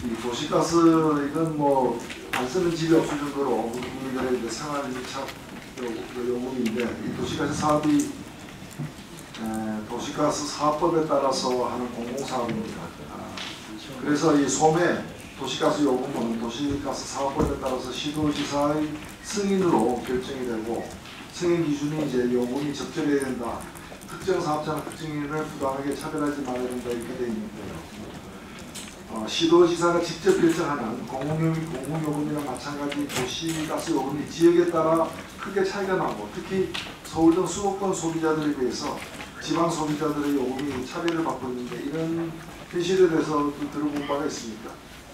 이 도시가스 이건 뭐 안 쓰는 집이 없을 정도로 국민들의 이제 생활 밀착 요금인데, 이 도시가스 사업이 도시가스 사업법에 따라서 하는 공공사업입니다. 그래서 이 소매 도시가스 요금은 도시가스 사업법에 따라서 시도지사의 승인으로 결정이 되고, 승인 기준이 이제 요금이 적절해야 된다, 특정 사업자나 특정인을 부당하게 차별하지 말아야 된다, 이렇게 되어 있는데요. 시도지사가 직접 결정하는 공공요금이랑 마찬가지 도시가스 요금이 지역에 따라 크게 차이가 나고, 특히 서울 등 수도권 소비자들에 비해서 지방 소비자들의 요금이 차별을 받고 있는데, 이런 현실에 대해서 들어본 바가 있습니까?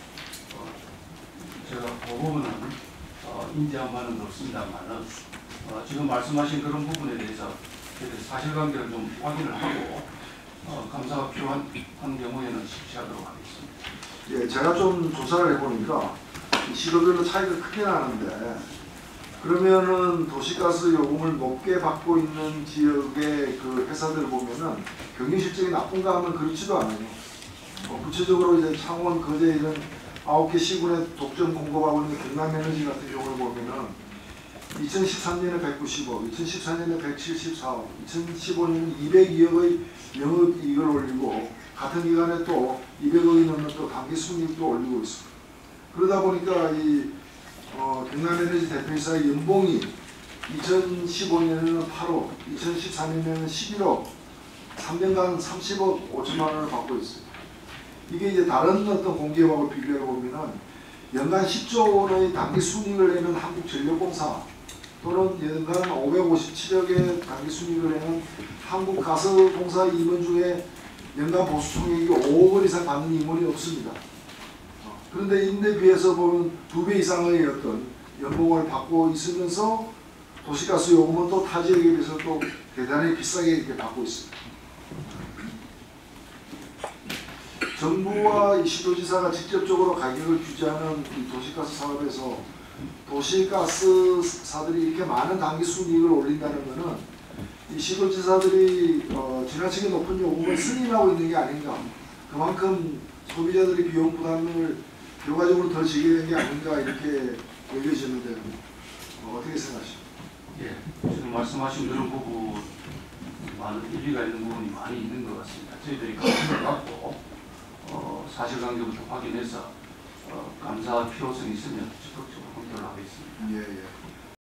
제가 그 부분은 인지한 바는 없습니다만은 지금 말씀하신 그런 부분에 대해서 사실관계를 좀 확인을 하고 감사가 필요한 경우에는 실시하도록 하겠습니다. 예, 제가 좀 조사를 해보니까 시도별로 차이가 크게 나는데, 그러면은 도시가스 요금을 높게 받고 있는 지역의 그 회사들 보면은 경영 실적이 나쁜가 하면 그렇지도 않아요. 구체적으로 이제 창원, 거제 이런 9개 시군에 독점 공급하고 있는 경남에너지 같은 경우를 보면은 2013년에 190억, 2014년에 174억, 2015년에 202억의 영업이익을 올리고, 같은 기간에 또 200억이 넘는 또 당기 순이익도 올리고 있습니다. 그러다 보니까 이 경남에너지 대표이사의 연봉이 2015년에는 8억, 2014년에는 11억, 3년간 30억 5천만 원을 받고 있어요. 이게 이제 다른 어떤 공기업하고 비교해 보면은 연간 10조 원의 당기 순이익을 내는 한국전력공사, 또는 연간 557억의 당기 순이익을 내는 한국가스공사 임원 중에 연간 보수총액이 5억 원 이상 받는 임원이 없습니다. 그런데 인데 비해서 보면 2배 이상의 어떤 연봉을 받고 있으면서 도시가스 요금은 또 타 지역에 비해서 또 대단히 비싸게 이렇게 받고 있습니다. 정부와 이 시도지사가 직접적으로 가격을 규제하는 이 도시가스 사업에서 도시가스사들이 이렇게 많은 당기 순이익을 올린다는 것은 이 시도지사들이 지나치게 높은 요금을 승인하고 있는 게 아닌가, 그만큼 소비자들의 비용 부담을 결과적으로 더 지게 된 게 아닌가, 이렇게 여겨지는데요. 어떻게 생각하십니까? 예, 지금 말씀하신 그런 부분 많은 일리가 있는 부분이 많이 있는 것 같습니다. 저희들이 감사를 받고 사실관계부터 확인해서 감사 필요성이 있으면 적극적으로 검토를 하겠습니다. 예, 예.